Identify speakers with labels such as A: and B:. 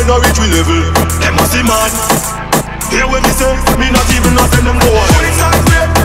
A: they no reach we level. Them must see man. Hear what me say, me not even know send them go on. Put inside grave.